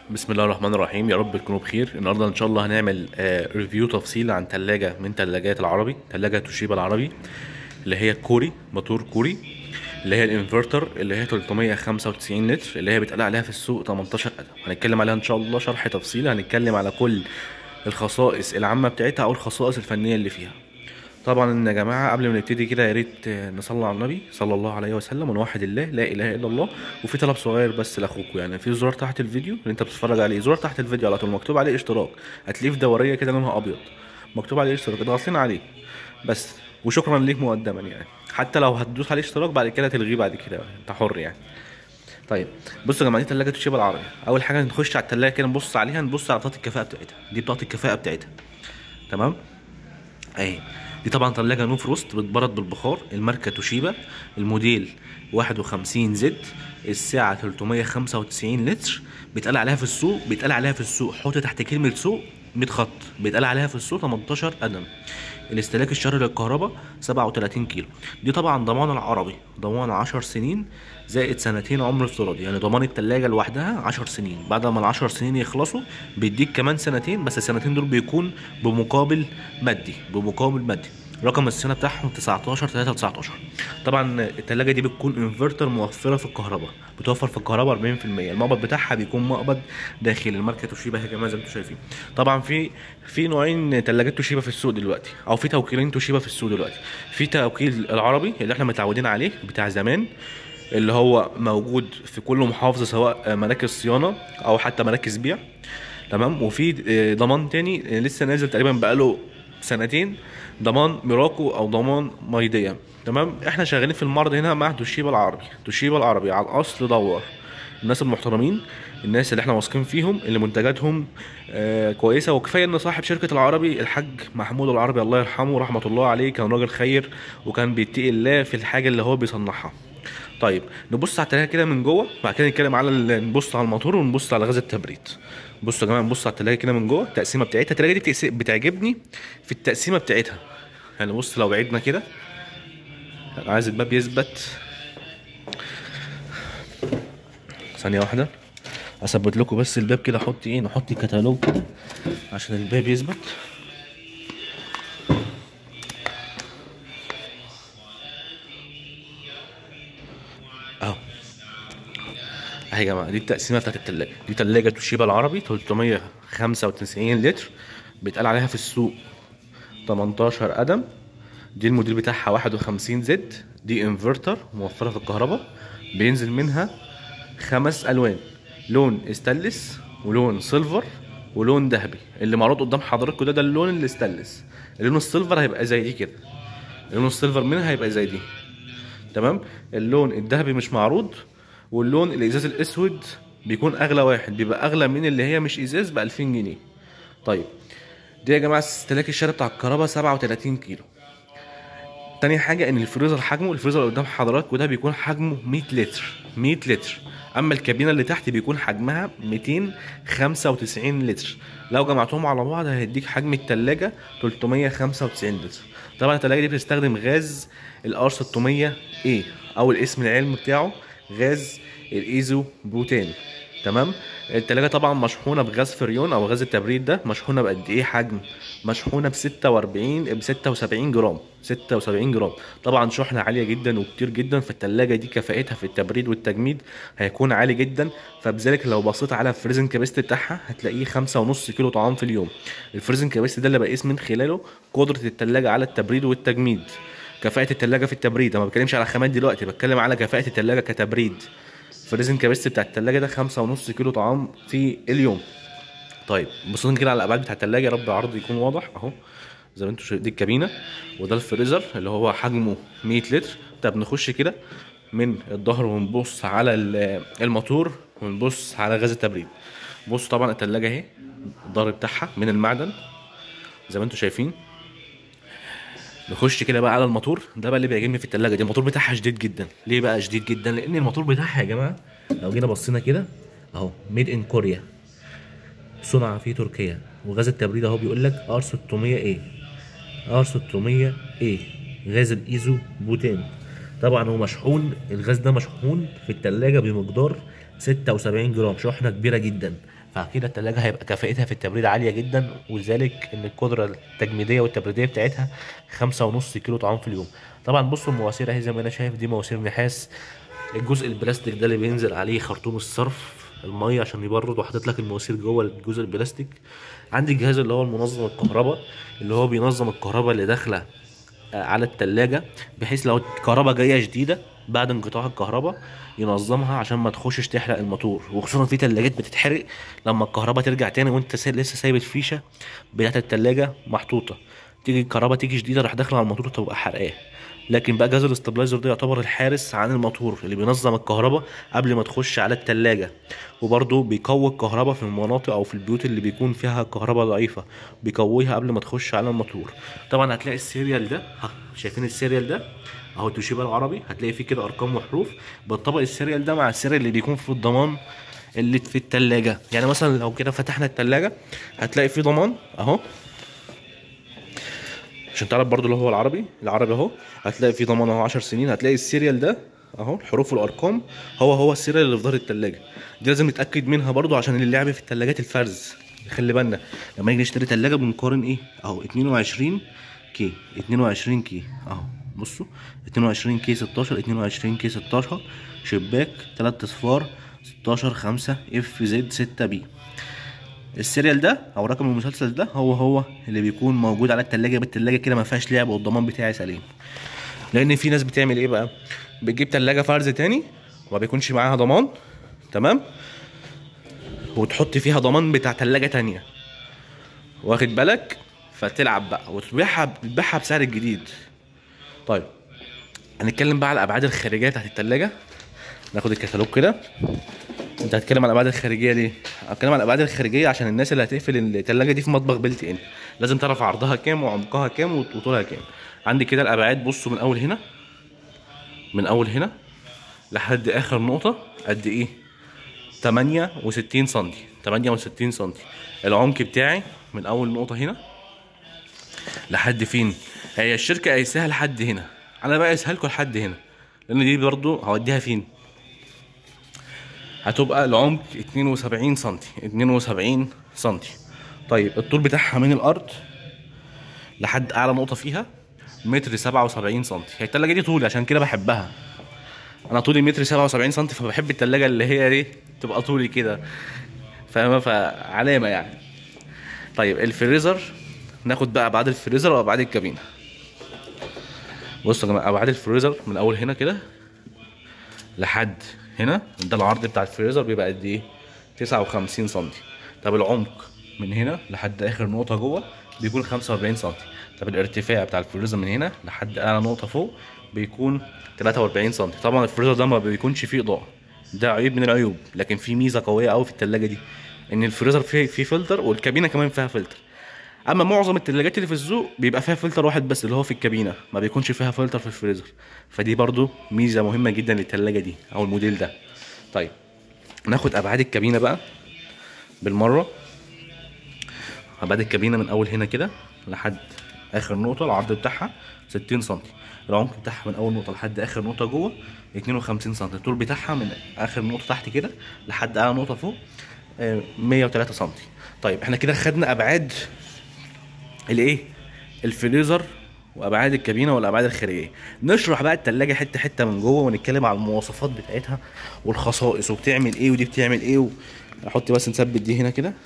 بسم الله الرحمن الرحيم. يا رب تكونوا بخير. النهارده ان شاء الله هنعمل ريفيو تفصيل عن ثلاجه من ثلاجات العربي، ثلاجه توشيبا العربي اللي هي كوري، موتور كوري، اللي هي الانفرتر اللي هي 395 لتر اللي هي بيتقال عليها في السوق 18 قدم. هنتكلم عليها ان شاء الله شرح تفصيلي، هنتكلم على كل الخصائص العامه بتاعتها او الخصائص الفنيه اللي فيها. طبعا يا جماعه قبل ما نبتدي كده يا ريت نصلي على النبي صلى الله عليه وسلم ونوحد الله لا اله الا الله. وفي طلب صغير بس لاخوكم، يعني في زرار تحت الفيديو اللي انت بتتفرج عليه، زرار تحت الفيديو على طول مكتوب عليه اشتراك، هتلاقيه في دوريه كده لونها ابيض مكتوب عليه اشتراك، ضاغطين عليه بس. وشكرا ليك مقدما، يعني حتى لو هتدوس عليه اشتراك بعد كده تلغيه بعد كده انت حر يعني. طيب بصوا يا جماعه، دي ثلاجه توشيبا العربي. اول حاجه نخش على الثلاجه كده نبص عليها، نبص على بطاقه الكفاءه بتاعتها. دي بطاقه الكفاءه بتاعتها، تمام اهي. دي طبعا ثلاجه نو فروست بتبرد بالبخار، الماركه توشيبا، الموديل 51 زد، السعه 395 لتر. بيتقال عليها في السوق حط تحت كلمه سوق 100 خط، بيتقال عليها في السوق 18 قدم. الاستهلاك الشهري للكهرباء 37 كيلو. دي طبعا ضمان العربي، ضمان 10 سنين زائد سنتين عمر افتراضي، يعني ضمان التلاجة لوحدها 10 سنين، بعد ما ال10 سنين يخلصوا بيديك كمان سنتين، بس السنتين دول بيكون بمقابل مادي. رقم السنه بتاعهم 19/3/19. طبعا التلاجة دي بتكون انفرتر موفره في الكهرباء، بتوفر في الكهرباء 40%. المقبض بتاعها بيكون مقبض داخلي، الماركه توشيبا يا جماعه زي ما انتم شايفين. طبعا في نوعين تلاجات توشيبا في السوق دلوقتي، او في توكيلين توشيبا في السوق دلوقتي. في توكيل العربي اللي احنا متعودين عليه بتاع زمان، اللي هو موجود في كل محافظه، سواء مراكز صيانه او حتى مراكز بيع، تمام. وفي ضمان تاني لسه نازل تقريبا بقاله سنتين، ضمان ميراكو او ضمان مايديا، تمام. احنا شغالين في المعرض هنا مع توشيبا العربي. توشيبا العربي على الاصل دور، الناس المحترمين، الناس اللي احنا واثقين فيهم، اللي منتجاتهم كويسه. وكفايه ان صاحب شركه العربي الحاج محمود العربي الله يرحمه رحمه الله عليه، كان راجل خير وكان بيتقي الله في الحاجه اللي هو بيصنعها. طيب نبص على التلاجة كده من جوه، بعد كده نتكلم على نبص على الموتور ونبص على غاز التبريد. بصوا يا جماعه، نبص على التلاجة كده من جوه، التقسيمه بتاعتها. التلاجة دي بتعجبني في التقسيمه بتاعتها. يعني بص لو بعدنا كده، عايز الباب يثبت ثانيه واحده، اثبت لكم بس الباب كده، نحط كتالوج كده عشان الباب يثبت. اهو اهي يا جماعه، دي التقسيمه بتاعت التلاجة. دي تلاجة توشيبا العربي 395 لتر، بيتقال عليها في السوق 18 قدم. دي الموديل بتاعها 51 زد، دي انفرتر موفره في الكهرباء، بينزل منها 5 الوان، لون استانلس ولون سيلفر ولون ذهبي. اللي معروض قدام حضراتكم ده اللون الاستانلس. اللون السيلفر هيبقى زي دي كده، اللون السيلفر منها هيبقى زي دي، تمام. اللون الذهبي مش معروض، واللون الازاز الاسود بيكون اغلى واحد، بيبقى اغلى من اللي هي مش ازاز ب 2000 جنيه. طيب دي يا جماعه استهلاك الشهري بتاع الكهرباء 37 كيلو. تاني حاجه ان الفريزر حجمه، الفريزر اللي قدام حضراتكم ده بيكون حجمه 100 لتر، 100 لتر. اما الكابينه اللي تحت بيكون حجمها 295 لتر. لو جمعتهم على بعض هيديك حجم التلاجة 395 لتر. طبعا التلاجة دي بتستخدم غاز الار 600 اي، او الاسم العلمي بتاعه غاز الايزو بروتين، تمام. التلاجة طبعا مشحونة بغاز فريون او غاز التبريد ده. مشحونة بقد ايه حجم؟ مشحونة ب 76 جرام، 76 جرام. طبعا شحنة عالية جدا وكتير جدا، فالتلاجة دي كفاءتها في التبريد والتجميد هيكون عالي جدا. فبذلك لو بصيت على الفريزن كاباسيتي بتاعها هتلاقيه 5.5 كيلو طعام في اليوم. الفريزن كاباسيتي ده اللي بقيس من خلاله قدرة التلاجة على التبريد والتجميد. كفاءة التلاجة في التبريد، انا ما بتكلمش على خامات دلوقتي، بتكلم على كفاءة التلاجة كتبريد. فريزن كاباسيتي بتاع التلاجة ده 5.5 كيلو طعام في اليوم. طيب بصوا كده على الابعاد بتاع التلاجة، يا رب العرض يكون واضح اهو. زي ما انتم شايفين دي الكابينه، وده الفريزر اللي هو حجمه 100 لتر. طب نخش كده من الظهر ونبص على الموتور ونبص على غاز التبريد. بصوا طبعا التلاجة اهي، الظهر بتاعها من المعدن زي ما انتم شايفين. نخش كده بقى على الموتور، ده بقى اللي بيعجبني في التلاجة دي. الموتور بتاعها شديد جدا. ليه بقى شديد جدا؟ لان الموتور بتاعها يا جماعه لو جينا بصينا كده اهو، ميد ان كوريا، صنع في تركيا. وغاز التبريد اهو بيقول لك ار 600 اي، ار 600 اي غاز الايزو بوتين. طبعا هو مشحون، الغاز ده مشحون في التلاجة بمقدار 76 جرام، شحنة كبيرة جدا. فكده التلاجة هيبقى كفاءتها في التبريد عالية جدا، ولذلك ان القدرة التجميدية والتبريدية بتاعتها 5.5 كيلو طعام في اليوم. طبعا بصوا المواسير اهي زي ما انا شايف، دي مواسير نحاس. الجزء البلاستيك ده اللي بينزل عليه خرطوم الصرف المية عشان يبرد، وحاطط لك المواسير جوه الجزء البلاستيك. عندي الجهاز اللي هو المنظم الكهرباء، اللي هو بينظم الكهرباء اللي داخله على التلاجة، بحيث لو الكهرباء جايه شديده بعد انقطاع الكهرباء ينظمها عشان ما تخشش تحرق الموتور. وخصوصا في تلاجات بتتحرق لما الكهرباء ترجع تاني وانت لسه سايب الفيشه بتاعت التلاجة محطوطه، تيجي الكهرباء تيجي شديده راح داخله على الموتور تبقى حرقاه. لكن بقى جهاز الاستابلايزر ده يعتبر الحارس عن الموتور اللي بينظم الكهرباء قبل ما تخش على التلاجة، وبرضه بيقوي الكهرباء في المناطق او في البيوت اللي بيكون فيها كهرباء ضعيفة، بيقويها قبل ما تخش على الموتور. طبعا هتلاقي السيريال ده، شايفين السيريال ده اهو، توشيبا العربي، هتلاقي فيه كده ارقام وحروف، بتطبق السيريال ده مع السيريال اللي بيكون في الضمان اللي في التلاجة. يعني مثلا لو كده فتحنا التلاجة هتلاقي فيه ضمان اهو، عشان تعرف برضو اللي هو العربي اهو، هتلاقي فيه ضمان اهو 10 سنين. هتلاقي السيريال ده اهو، الحروف والارقام هو السيريال اللي في ظهر التلاجة دي، لازم نتاكد منها برضو عشان اللعب في التلاجات الفرز. خلي بالنا لما نيجي نشتري تلاجة بنقارن ايه اهو، 22 كي 22 كي اهو، بصوا 22 كي 16 22 كي 16 شباك 3 اصفار 16 5 اف زد 6 بي. السيريال ده او رقم المسلسل ده هو اللي بيكون موجود على التلاجة. بالتلاجة كده ما فيهاش لعب والضمان بتاعي سليم. لان في ناس بتعمل ايه بقى، بتجيب تلاجة فرز تاني وما بيكونش معاها ضمان، تمام، وتحط فيها ضمان بتاع تلاجة تانية، واخد بالك، فتلعب بقى وتبيعها بسعر الجديد. طيب هنتكلم بقى على الابعاد الخارجيه بتاعت التلاجة. ناخد الكتالوج كده. انت هتتكلم على الابعاد الخارجيه ليه؟ هتكلم على الابعاد الخارجيه عشان الناس اللي هتقفل التلاجة دي في مطبخ بلت ان لازم تعرف عرضها كام وعمقها كام وطولها كام. عندي كده الابعاد، بصوا من اول هنا لحد اخر نقطه قد ايه، 68 سم 68 سم. العمق بتاعي من اول نقطه هنا لحد فين، هي الشركه قايساها لحد هنا، انا بقى قايسها لكم لحد هنا لان دي برضو هوديها فين، هتبقى العمق 72 سم 72 سم. طيب الطول بتاعها من الارض لحد اعلى نقطه فيها متر 77 سم. هي التلاجة دي طولي عشان كده بحبها، انا طولي متر 77 سم، فبحب التلاجة اللي هي دي تبقى طولي كده، فاهمه، فعلامه يعني. طيب الفريزر، ناخد بقى ابعاد الفريزر وابعاد الكابينه. بصوا يا جماعه، ابعاد الفريزر من اول هنا كده لحد هنا، ده العرض بتاع الفريزر بيبقى قد ايه، 59 سم. طب العمق من هنا لحد اخر نقطه جوه بيكون 45 سم. طب الارتفاع بتاع الفريزر من هنا لحد اعلى نقطه فوق بيكون 43 سم. طبعا الفريزر ده ما بيكونش فيه اضاءه، ده عيب من العيوب، لكن في ميزه قويه قوي في التلاجة دي ان الفريزر فيه فلتر، والكابينه كمان فيها فلتر. اما معظم التلاجات اللي في السوق بيبقى فيها فلتر واحد بس اللي هو في الكابينه، ما بيكونش فيها فلتر في الفريزر، فدي برضو ميزه مهمه جدا للتلاجة دي او الموديل ده. طيب ناخد ابعاد الكابينه بقى بالمره. ابعاد الكابينه من اول هنا كده لحد اخر نقطه، العرض بتاعها 60 سم، العمق بتاعها من اول نقطه لحد اخر نقطه جوه 52 سم، الطول بتاعها من اخر نقطه تحت كده لحد اعلى نقطه فوق 103 سم. طيب احنا كده خدنا ابعاد الايه، الفريزر وابعاد الكابينه والابعاد الخارجيه. نشرح بقى التلاجة حته حته من جوه ونتكلم على المواصفات بتاعتها والخصائص وبتعمل ايه ودي بتعمل ايه احط بس نثبت دي هنا كده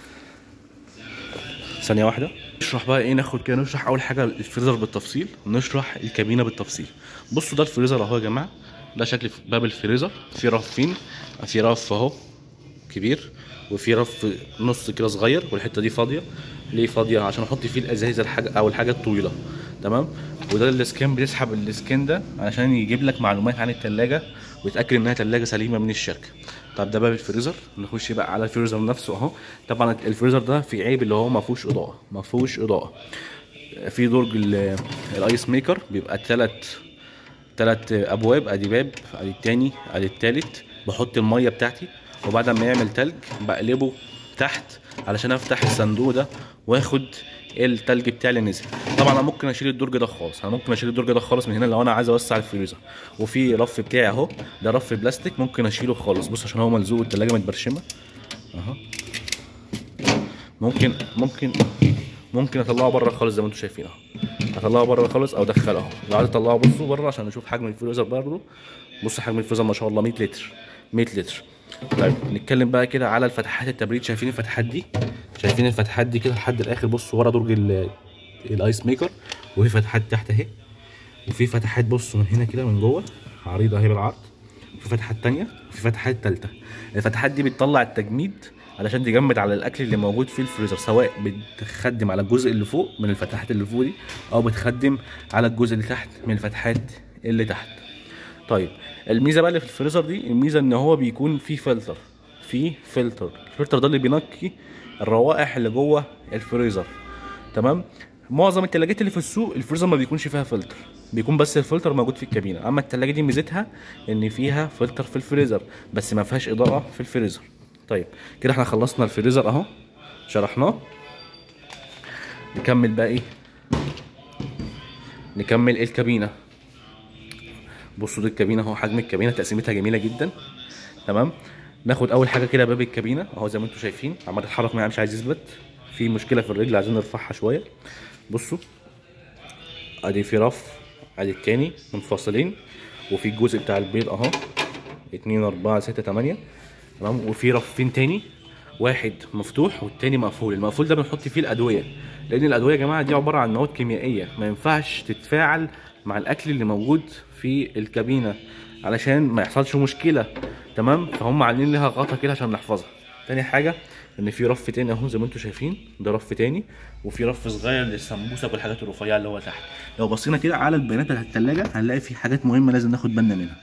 ثانيه واحده. نشرح بقى ايه، ناخد كده نشرح اول حاجه الفريزر بالتفصيل، نشرح الكابينه بالتفصيل. بصوا ده الفريزر اهو يا جماعه، ده شكل باب الفريزر، في رفين، في رف اهو كبير وفي رف نص كده صغير، والحته دي فاضيه. ليه فاضيه؟ عشان احط فيه الازايز الحاجه او الحاجه الطويله، تمام. وده الاسكان، بتسحب الاسكان ده علشان يجيب لك معلومات عن التلاجة ويتاكد انها تلاجة سليمه من الشركه. طب ده باب الفريزر. نخش بقى على الفريزر نفسه اهو. طبعا الفريزر ده في عيب اللي هو ما فيهوش اضاءه. في درج الايس ميكر بيبقى تلات ابواب، ادي باب، ادي التاني، ادي التالت. بحط الميه بتاعتي وبعد ما يعمل تلج بقلبه تحت علشان افتح الصندوق ده واخد التلج بتاعي اللي نزل. طبعا انا ممكن اشيل الدرج ده خالص، من هنا لو انا عايز اوسع الفريزر. وفي رف بتاعي اهو، ده رف بلاستيك ممكن اشيله خالص، بص عشان هو ملزوق التلاجة متبرشمه اهو، ممكن اطلعه بره خالص زي ما انتم شايفين اهو. اطلعه بره خالص او ادخله اهو. لو عايز اطلعه بصوا بره عشان نشوف حجم الفريزر برضه. بصوا حجم الفريزر ما شاء الله 100 لتر 100 لتر. طيب نتكلم بقى كده على الفتحات التبريد. شايفين الفتحات دي؟ شايفين الفتحات دي كده لحد الاخر. بصوا ورا درج الايس ميكر، وفي فتحات تحت اهي، وفي فتحات بصوا من هنا كده من جوه عريضه اهي بالعرض، وفي فتحات تانية وفي فتحات تالتة. الفتحات دي بتطلع التجميد علشان تجمد على الاكل اللي موجود في الفريزر، سواء بتخدم على الجزء اللي فوق من الفتحات اللي فوق دي، او بتخدم على الجزء اللي تحت من الفتحات اللي تحت. طيب الميزه بقى اللي في الفريزر دي، الميزه ان هو بيكون فيه فلتر. الفلتر ده اللي بينقي الروائح اللي جوه الفريزر. تمام. معظم التلاجات اللي في السوق الفريزر ما بيكونش فيها فلتر، بيكون بس الفلتر موجود في الكابينه. اما التلاجه دي ميزتها ان فيها فلتر في الفريزر بس ما فيهاش اضاءه في الفريزر. طيب كده احنا خلصنا الفريزر اهو، شرحناه. نكمل بقى ايه؟ نكمل الكابينه. بصوا دي الكابينه اهو، حجم الكابينه تقسيمتها جميله جدا. تمام. ناخد اول حاجه كده باب الكابينه اهو زي ما انتم شايفين، عمال يتحرك معايا مش عايز يثبت، في مشكله في الرجل عايزين نرفعها شويه. بصوا ادي في رف، ادي التاني منفصلين، وفي الجزء بتاع البيض اهو 2 4 6 8. تمام. وفي رفين تاني، واحد مفتوح والتاني مقفول. المقفول ده بنحط فيه الادويه، لان الادويه يا جماعه دي عباره عن مواد كيميائيه ما ينفعش تتفاعل مع الاكل اللي موجود في الكابينه علشان ما يحصلش مشكله. تمام. فهم عاملين لها غطا كده عشان نحفظها. تاني حاجه ان في رف تاني اهو زي ما انتم شايفين، ده رف تاني، وفي رف صغير للسمبوسه والحاجات الرفيعه اللي هو تحت. لو بصينا كده على البيانات بتاعت الثلاجه هنلاقي في حاجات مهمه لازم ناخد بالنا منها.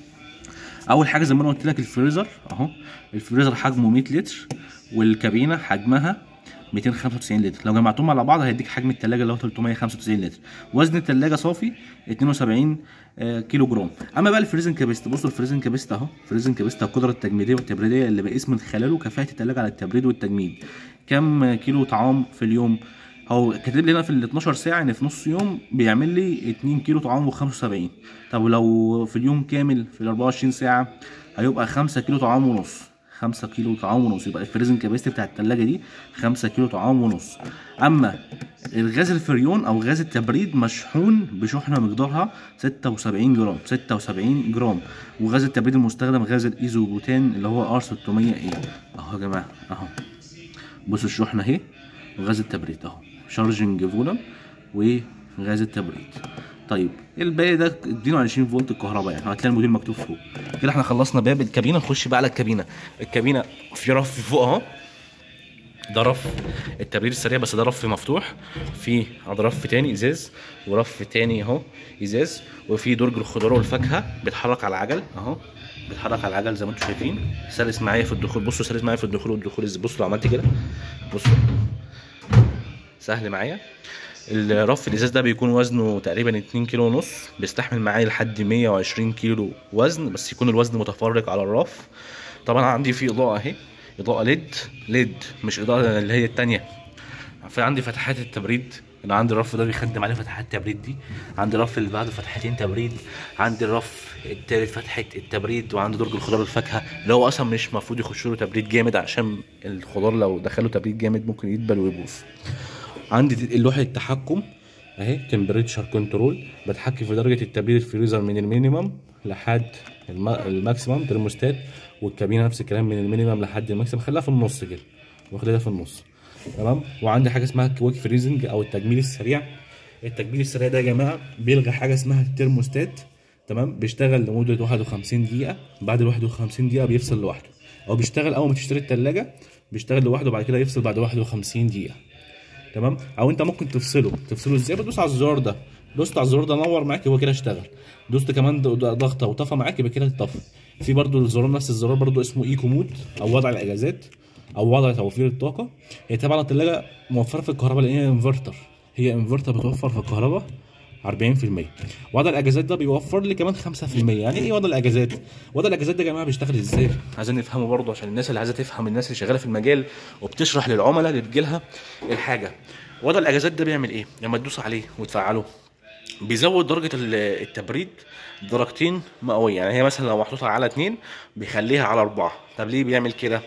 اول حاجه زي ما انا قلت لك الفريزر اهو، الفريزر حجمه 100 لتر والكابينه حجمها 295 لتر. لو جمعتهم على بعض هيديك حجم الثلاجه اللي هو 395 لتر. وزن الثلاجه صافي 72 كيلو جرام. اما بقى الفريزنج كاباسيتي، بصوا الفريزنج كاباسيتي اهو، الفريزنج كاباسيتي القدره التجميديه والتبريديه اللي بقيس من خلاله كفاءه الثلاجه على التبريد والتجميد. كم كيلو طعام في اليوم؟ هو كاتب لي هنا في ال 12 ساعه ان في نص يوم بيعمل لي 2 كيلو طعام و75. طب لو في اليوم كامل في ال 24 ساعه هيبقى 5 كيلو طعام ونص. 5 كيلو طعام ونص. يبقى الفريزنج كاباسيتي بتاع الثلاجه دي 5 كيلو طعام ونص. اما الغاز الفريون او غاز التبريد مشحون بشحنه مقدارها 76 جرام 76 جرام. وغاز التبريد المستخدم غاز الايزوبوتان اللي هو ار 600 ايه اهو يا جماعه اهو. بصوا الشحنه اهي وغاز التبريد اهو، شارجنج فولم وغاز التبريد. طيب الباقي ده اديله 20 فولت الكهرباء، يعني هتلاقي الموديل مكتوب فوق كده. احنا خلصنا باب الكابينه، نخش بقى على الكابينه. الكابينه في رف فوق اهو، ده رف التبريد السريع بس ده رف مفتوح. في رف تاني ازاز، ورف تاني اهو ازاز، وفي درج الخضار والفاكهه بيتحرك على العجل اهو، بيتحرك على العجل زي ما انتم شايفين. سلس معايا في الدخول، بصوا سلس معايا في الدخول والدخول. بصوا لو عملت كده بصوا سهل معايا. الرف الازاز ده بيكون وزنه تقريبا 2 كيلو ونص، بيستحمل معايا لحد 120 كيلو وزن، بس يكون الوزن متفرق على الرف. طبعا عندي فيه اضاءه اهي، اضاءه ليد مش اضاءه اللي هي التانية. في عندي فتحات التبريد، انا عندي الرف ده بيخدم عليه فتحات التبريد دي. عندي الرف اللي بعده فتحتين تبريد، عندي الرف التالت فتحه التبريد، وعندي درج الخضار والفاكهه اللي هو اصلا مش المفروض يخش له تبريد جامد عشان الخضار لو دخله تبريد جامد ممكن يدبل ويبوظ. عندي لوحه التحكم اهي، تمبريتشر كنترول، بتحكم في درجه التبريد الفريزر من المينيمم لحد الماكسيمم ترموستات، والكابينه نفس الكلام من المينيمم لحد الماكسيمم. خليها في النص كده، واخدها في النص. تمام. وعندي حاجه اسمها كويك فريزنج او التجميد السريع. التجميد السريع ده يا جماعه بيلغي حاجه اسمها الترموستات. تمام. بيشتغل لمده 51 دقيقه، بعد ال 51 دقيقه بيفصل لوحده، او بيشتغل اول ما تشتري الثلاجه بيشتغل لوحده بعد كده يفصل بعد 51 دقيقه. تمام. او انت ممكن تفصله ازاي؟ بتدوس على الزرار ده، دوست على الزرار ده نور معاك يبقى كده اشتغل، دوست كمان ضغطه وطفى معاك يبقى كده اتطفى. في برده الزرار نفس الزرار برده اسمه ايكو مود او وضع الاجازات او وضع توفير الطاقه. هي طبعا الثلاجه موفره في الكهرباء لان هي انفرتر، بتوفر في الكهرباء 40%. وضع الاجازات ده بيوفر لي كمان 5%. يعني ايه وضع الاجازات؟ وضع الاجازات ده يا جماعه بيشتغل ازاي؟ عايزين نفهمه برضه عشان الناس اللي عايزه تفهم، الناس اللي شغاله في المجال وبتشرح للعملاء اللي بتجيلها الحاجه. وضع الاجازات ده بيعمل ايه؟ لما تدوس عليه وتفعله بيزود درجه التبريد درجتين مئويه. يعني هي مثلا لو محطوطه على 2 بيخليها على 4. طب ليه بيعمل كده؟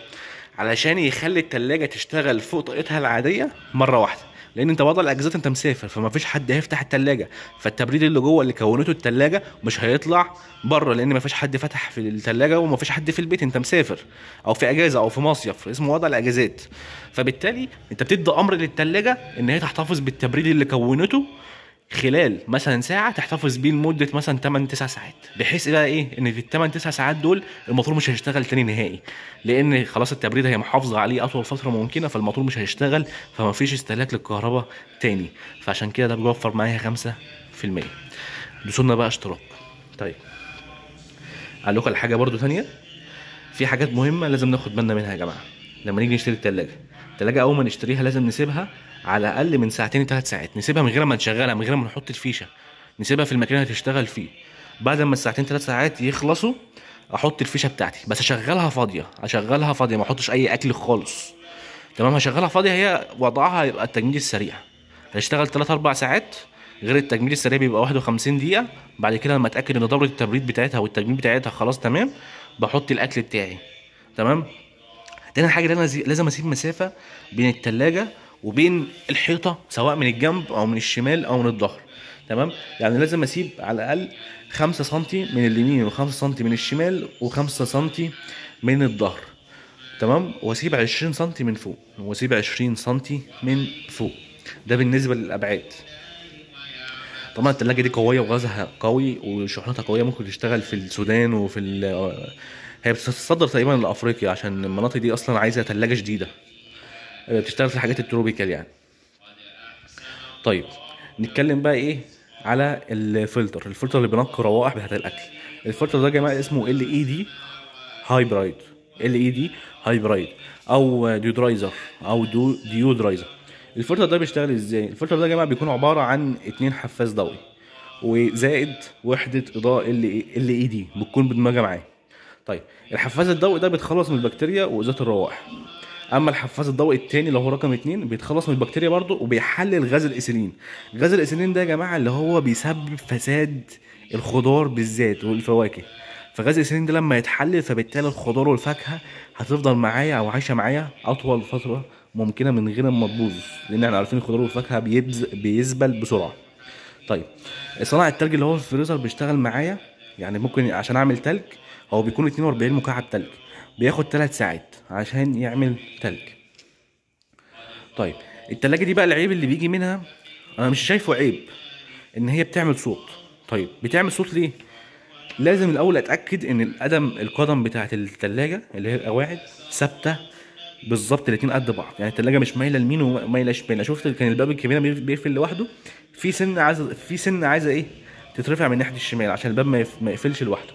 علشان يخلي التلاجة تشتغل فوق طاقتها العادية مرة واحدة، لان انت وضع الاجهزه انت مسافر، فما فيش حد هيفتح التلاجة، فالتبريد اللي جوه اللي كونته التلاجة مش هيطلع بره، لان ما فيش حد فتح في التلاجة وما فيش حد في البيت، انت مسافر او في اجازه او في مصيف، اسمه وضع الاجازات. فبالتالي انت بتدي امر للتلاجة ان هي تحتفظ بالتبريد اللي كونته خلال مثلا ساعه، تحتفظ بيه لمده مثلا 8 9 ساعات، بحيث بقى ايه ان في ال 8 9 ساعات دول الموتور مش هيشتغل تاني نهائي، لان خلاص التبريد هي محافظه عليه اطول فتره ممكنه، فالموتور مش هيشتغل، فما فيش استهلاك للكهرباء تاني. فعشان كده ده بيوفر معايا 5%. دوسولنا بقى اشتراك. طيب اقول لكم على حاجه برضو تانية، في حاجات مهمه لازم ناخد بالنا منها يا جماعه لما نيجي نشتري التلاجة اول ما نشتريها لازم نسيبها على الاقل من ساعتين ل3 ساعات، نسيبها من غير ما نشغلها، من غير ما نحط الفيشه، نسيبها في المكان اللي هتشتغل فيه. بعد ما الساعتين 3 ساعات يخلصوا احط الفيشه بتاعتي، بس اشغلها فاضيه، ما احطش اي اكل خالص. تمام، هشغلها فاضيه، هي وضعها هيبقى التجميد السريع، هتشتغل 3 4 ساعات، غير التجميد السريع بيبقى 51 دقيقه. بعد كده لما اتاكد ان دوره التبريد بتاعتها والتجميد بتاعتها خلاص تمام، بحط الاكل بتاعي. تمام. تاني حاجه ان انا لازم اسيب مسافه بين التلاجة وبين الحيطه، سواء من الجنب او من الشمال او من الظهر. تمام، يعني لازم اسيب على الاقل 5 سم من اليمين و5 سم من الشمال و5 سم من الظهر. تمام، واسيب 20 سم من فوق، واسيب 20 سم من فوق. ده بالنسبه للابعاد. طبعا التلاجة دي قويه وغازها قوي وشحنتها قويه، ممكن تشتغل في السودان وفي هي بتتصدر تقريبا لافريقيا، عشان المناطق دي اصلا عايزه تلاجة شديده، بتشتغل في الحاجات التروبيكال يعني. طيب نتكلم بقى ايه على الفلتر اللي بينقي روائح بتاعت الاكل. الفلتر ده يا جماعه اسمه LED هايبرايد، LED هايبرايد او ديودرايزر او ديودرايزر. الفلتر ده بيشتغل ازاي؟ الفلتر ده يا جماعه بيكون عباره عن 2 حفاز ضوئي وزائد وحده اضاءه LED بتكون مدمجه معاه. طيب الحفاز الضوئي ده بيتخلص من البكتيريا وذات الروائح. اما الحفاز الضوئي التاني اللي هو رقم 2 بيتخلص من البكتيريا برضه وبيحلل غاز الاسيلين. غاز الاسيلين ده يا جماعه اللي هو بيسبب فساد الخضار بالذات والفواكه. فغاز الاسيلين ده لما يتحلل، فبالتالي الخضار والفاكهه هتفضل معايا او عايشه معايا اطول فتره ممكنه من غير ما تبوظ، لان احنا عارفين الخضار والفاكهه بيذبل بسرعه. طيب صناعه التلج اللي هو الفريزر بيشتغل معايا، يعني ممكن عشان اعمل تلج هو بيكون 42 مكعب تلج، بياخد 3 ساعات عشان يعمل تلج. طيب التلاجة دي بقى العيب اللي بيجي منها، انا مش شايفه عيب، ان هي بتعمل صوت. طيب بتعمل صوت ليه؟ لازم الاول اتاكد ان القدم بتاعه التلاجة اللي هي القواعد ثابته بالظبط، الاتنين قد بعض، يعني التلاجة مش مايله لمين ومايله شمال. شفت كان الباب الكبير بيقفل لوحده، في سن عايزه ايه تترفع من ناحيه الشمال عشان الباب ما يقفلش لوحده.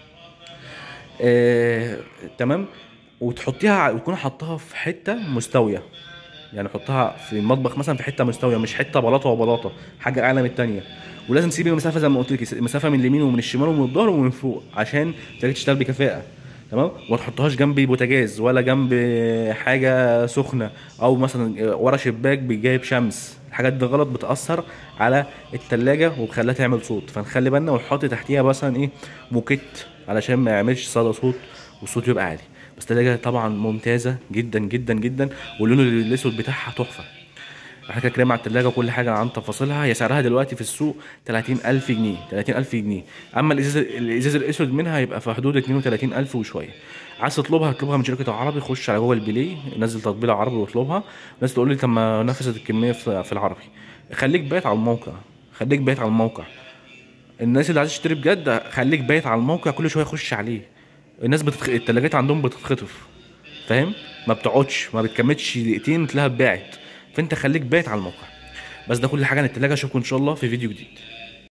تمام. وتحطيها وتكون حطها في حته مستويه، يعني حطها في المطبخ مثلا في حته مستويه، مش حته بلاطه وبلاطه، حاجه اعلى من الثانيه. ولازم تسيبي مسافه زي ما قلت لك، مسافه من اليمين ومن الشمال ومن الظهر ومن فوق عشان تقدري تشتغل بكفاءه. تمام. وما تحطهاش جنب بوتاجاز ولا جنب حاجه سخنه، او مثلا ورا شباك بيجايب شمس. الحاجات دي غلط، بتاثر على التلاجة وبخليها تعمل صوت، فنخلي بالنا ونحط تحتيها مثلا ايه موكيت علشان ما يعملش صدى صوت والصوت يبقى عالي. بس التلاجة طبعا ممتازه جدا جدا جدا، واللون الاسود بتاعها تحفه. احنا كده اتكلمنا على التلاجة وكل حاجة عن تفاصيلها. هي سعرها دلوقتي في السوق 30,000 جنيه، 30,000 جنيه. اما الازاز الاسود منها هيبقى في حدود 32,000 وشوية. عايز تطلبها من شركة عربي، خش على جوجل بلاي، نزل تطبيق عربي واطلبها. الناس تقول لي طب ما نفذت الكمية في العربي. خليك بايت على الموقع، الناس اللي عايزة تشتري بجد خليك بايت على الموقع، كل شوية خش عليه. الناس التلاجات عندهم بتتخطف، فاهم؟ ما بتقعدش، ما بتكملش دقيقتين تلاقيها اتباعت، فانت خليك بايت على الموقع. بس ده كل حاجه عن التلاجة. اشوفكم ان شاء الله في فيديو جديد.